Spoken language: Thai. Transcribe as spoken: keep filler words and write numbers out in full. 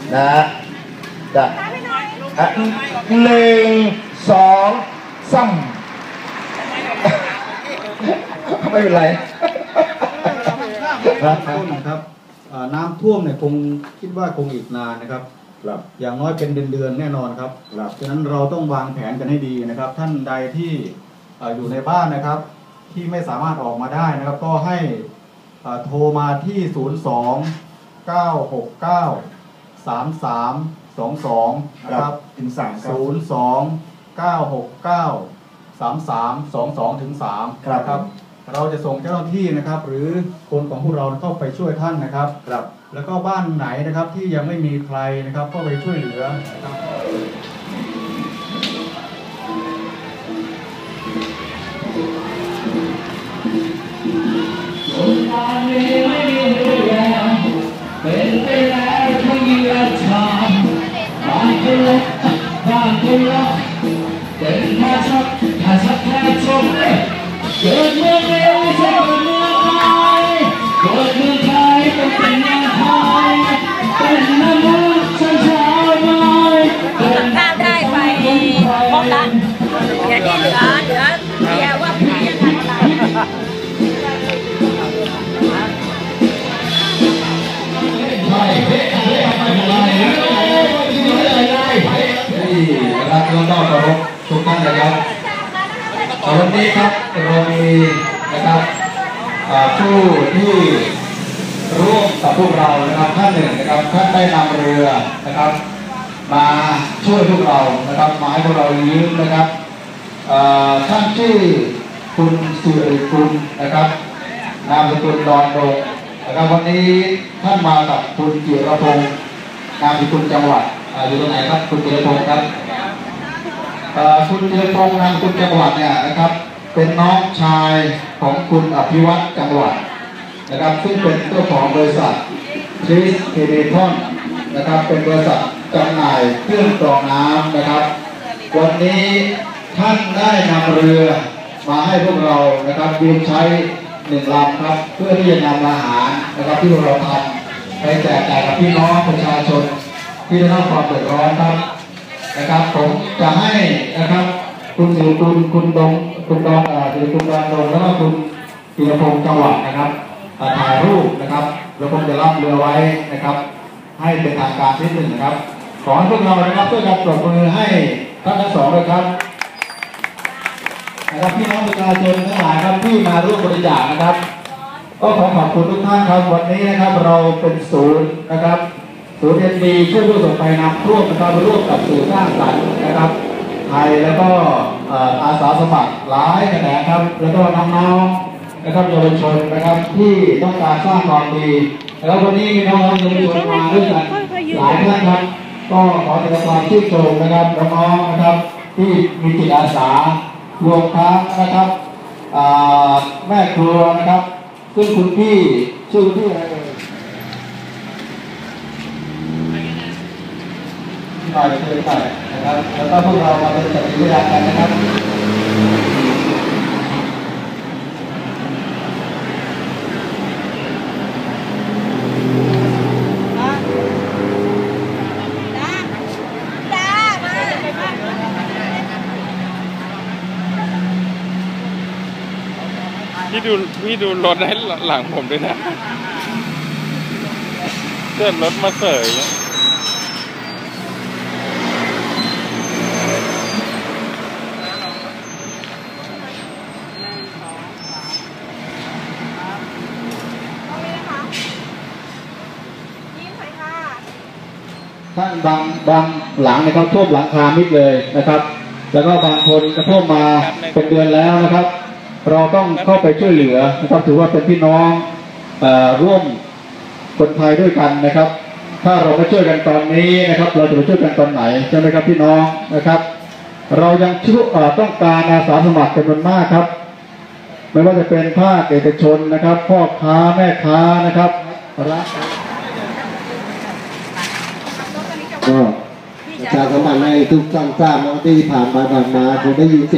นะจ้ะหนึ่งสองซ้ำไม่เป็นไรนะครับน้ำท่วมเนี่ยคงคิดว่าคงอีกนานนะครับอย่างน้อยเป็นเดือนๆแน่นอนครับฉะนั้นเราต้องวางแผนกันให้ดีนะครับท่านใดที่อยู่ในบ้านนะครับที่ไม่สามารถออกมาได้นะครับก็ให้โทรมาที่ศูนย์ สอง เก้า หก เก้า สาม สาม สอง สองนะครับถึงสามศูนย์ สอง เก้า หก เก้า สาม สาม สอง สองถึงสามครับเราจะส่งเจ้าหน้าที่นะครับหรือคนของพวกเราเข้าไปช่วยท่านนะครับครับแล้วก็บ้านไหนนะครับที่ยังไม่มีใครนะครับก็ไปช่วยเหลือนะครับสงครามนี้ไม่มีเรื่องเป็นไปแล้วทั้งยีราชาบ้านคนละบ้านคนละเป็นท่าชักท่าชักแค่ชมเกิดเมืองเร็วใช่เกิดเมืองไทยเกิดเมืองไทยต้องเป็นเมืองไทยเป็นน้ำมันฉันชาวไม้เป็นข้าวได้ไปครบละอย่าที่เหลือเหลือเพียว่าเพียทันอะไรนี่นะครับน้องๆเคารพทุกท่านนะครับวันนี้ครับเรามีนะครับผู้ที่ร่วมกับพวกเรานะครับท่านหนึ่งนะครับท่านได้นำเรือนะครับมาช่วยพวกเรานะครับมาให้พวกเรายืมนะครับท่านชื่อคุณสุริกุลนะครับนามสกุลดอนดงนะครับวันนี้ท่านมากับคุณจิรพงศ์นามสกุลจังหวัดอยู่ตรงไหนครับคุณจิรพงศ์ครับคุณจิรพงศ์นามสกุลจังหวัดเนี่ยนะครับเป็นน้องชายของคุณอภิวัตรจังหวัดนะครับซึ่งเป็นเจ้าของบริษัททริสเทเลทอนนะครับเป็นบริษัทจำหน่ายเครื่องกรองน้ำนะครับวันนี้ท่านได้นำเรือมาให้พวกเรานะครับยืมใช้หนึ่งลำครับเพื่อที่จะนำอาหารนะครับที่พวกเราทำไปแจกจ่ายกับพี่น้องประชาชนที่ได้รับความเดือดร้อนครับนะครับผมจะให้นะครับคุณสิริกุลคุณดงคุณดองสิริกุลดอนดงแล้วก็คุณธีรพงศ์จังหวัดนะครับถ่ายรูปนะครับแล้วผมจะรับเรือไว้นะครับให้เป็นทางการนิดหนึ่งนะครับขอให้พวกเรานะครับช่วยกันปรบมือให้ท่านทั้งสองเลยครับนะครับพี่น้องประชาชนทั้งหลายครับที่มาร่วมบริจาคนะครับก็ขอขอบคุณทุกท่านครับวันนี้นะครับเราเป็นศูนย์นะครับศูนย์เอ็นดีช่วยผู้ประสบภัยน้ำท่วมนะครับร่วมกับศูนย์สร้างสรรค์นะครับไทยแล้วก็อาสาสมัครหลายแขนงครับแล้วก็น้องๆนะครับเยาวชนนะครับที่ต้องการสร้างความดีแล้ววันนี้มีน้องๆเยาวชนมาด้วยกันหลายท่านครับก็ขอแสดงความชื่นชมนะครับน้องๆนะครับที่มีจิตอาสารวมทั้งนะครับแม่ครัวนะครับซึ่งคุณพี่ชื่อพี่อะไรเอ่ยพี่หน่อยช่วยหน่อยนะครับแล้วก็พวกเรามาเป็นสักขีพยานกันนะครับพี่ดูพี่ดูรถให้หลังผมด้วยนะเดินรถมาเสยท่านบางบางหลังนะครับท่วมหลังคามิดเลยนะครับแล้วก็บางคนกระท่วมมาเป็นเดือนแล้วนะครับเราต้องเข้าไปช่วยเหลือนะครับถือว่าเป็นพี่น้องร่วมคนไทยด้วยกันนะครับถ้าเราไม่ช่วยกันตอนนี้นะครับเราจะไปช่วยกันตอนไหนใช่ไหมครับพี่น้องนะครับเรายังช่วยต้องการอาสาสมัครจำนวนมากครับไม่ว่าจะเป็นภาคเอกชนนะครับพ่อค้าแม่ค้านะครับรัฐก็ประชาสัมพันธ์ให้ทุกท่านทราบว่าที่ผ่านมาผ่านมาคงได้ยิน